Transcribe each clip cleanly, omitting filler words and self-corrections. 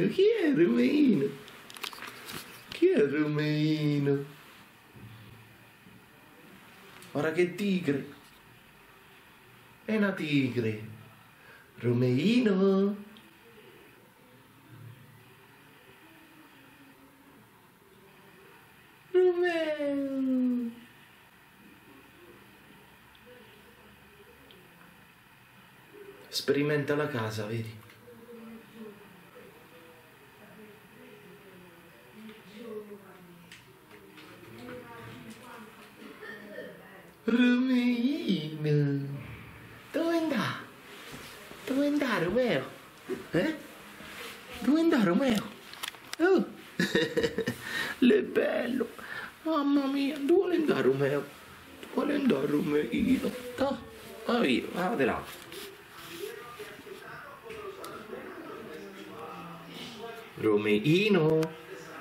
Romeino? Chi è Romeino? Chi è Romeino? Ora che tigre? È una tigre. Romeino? Romeo? Sperimenta la casa, vedi? Romeino, dove andà? Dove andà Romeo? Dove andà Romeo? Oh, l'è bello, mamma mia, dove andà Romeo? Dove andà Romeino? Va via, vada là. Romeino?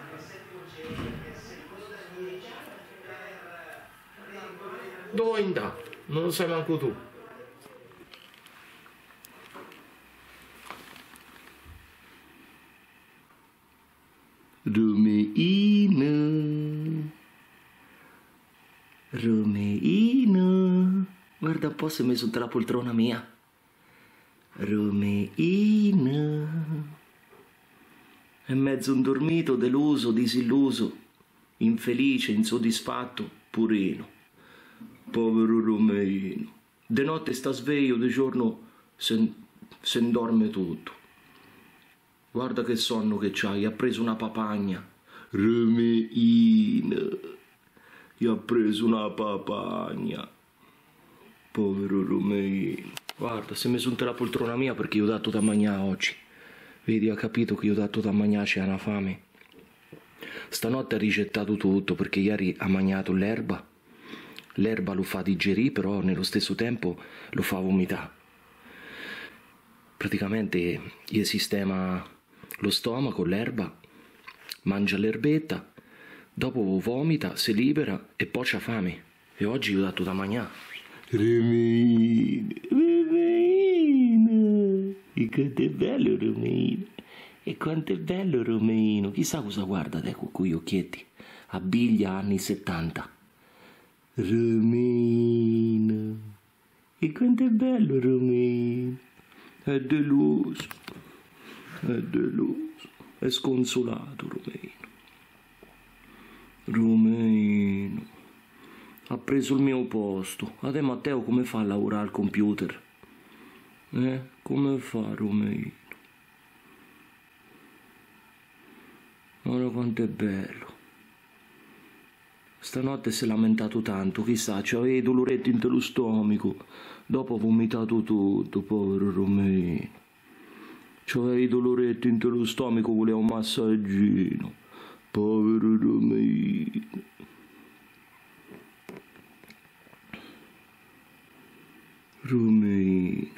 Dove andà? Non lo sai manco tu. Romeino, Romeino, guarda un po' se mi sotto la poltrona mia. Romeino, è mezzo indormito, deluso, disilluso, infelice, insoddisfatto, purino. Povero Romeino, de notte sta sveglio, di giorno se dorme tutto. Guarda che sonno che c'hai, ha preso una papagna. Romeino, gli ha preso una papagna. Povero Romeino. Guarda, si è messo in la poltrona mia perché gli ho dato da mangiare oggi. Vedi, ha capito che gli ho dato da mangiare, c'è una fame. Stanotte ha rigettato tutto perché ieri ha mangiato l'erba. L'erba lo fa digerire, però nello stesso tempo lo fa vomitare. Praticamente gli sistema lo stomaco, l'erba, mangia l'erbetta, dopo vomita, si libera e poi c'ha fame. E oggi gli ho dato da mangiare. Romeino, Romeino, e quanto è bello Romeino, e quanto è bello Romeino, chissà cosa guarda, ecco quegli occhietti, abbiglia anni 70. Romeino, e quanto è bello Romeino, è deluso, è sconsolato Romeino. Romeino ha preso il mio posto. A te Matteo come fa a lavorare al computer? Come fa Romeino? Guarda quanto è bello. Stanotte si è lamentato tanto, chissà, c'aveva i doloretti in lo stomaco. Dopo ha vomitato tutto, povero Romeino. C'aveva i doloretti in lo stomaco, voleva un massaggino. Povero Romeino. Romeino.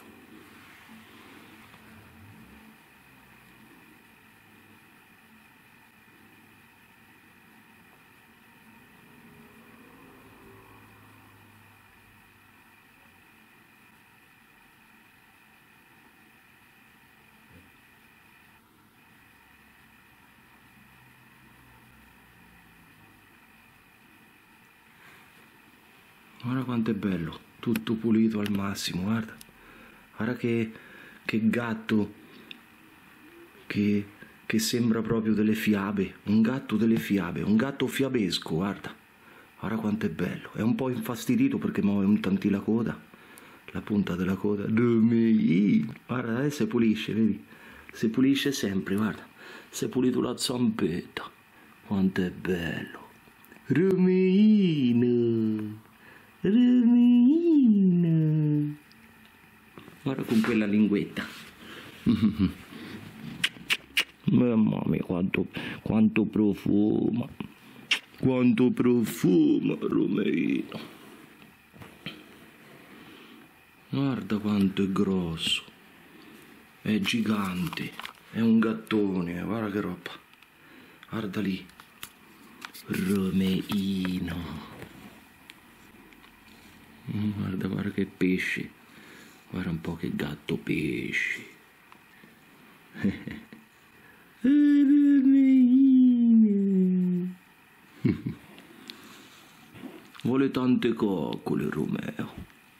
Guarda quanto è bello, tutto pulito al massimo, guarda. Guarda che gatto, che sembra proprio delle fiabe, un gatto delle fiabe, un gatto fiabesco, guarda. Guarda quanto è bello, è un po' infastidito perché muove un tantì la coda, la punta della coda. Guarda, adesso si pulisce, vedi? Si pulisce sempre, guarda. Si è pulito la zampetta, quanto è bello. Romeino. Romeino, guarda con quella linguetta. Mamma mia, quanto profuma, Romeino. Guarda quanto è grosso, è gigante, è un gattone, guarda che roba. Guarda lì, Romeino. Guarda che pesce, guarda un po' che gatto pesce. Romeino. Vuole tante coccole, Romeo.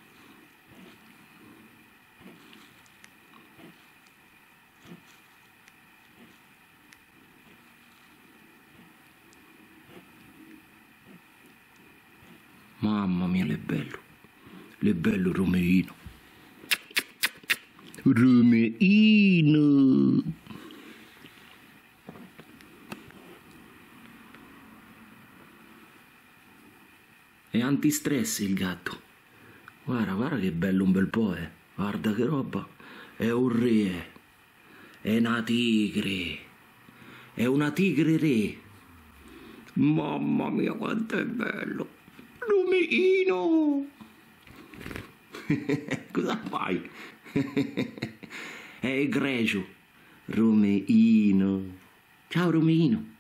Mamma mia, le bello Romeino. Romeino. È antistress il gatto. Guarda che bello un bel po', eh. Guarda che roba. È un re. È una tigre. È una tigre re. Mamma mia quanto è bello. Romeino. Cosa fai? È egregio. Romeino. Ciao Romeino.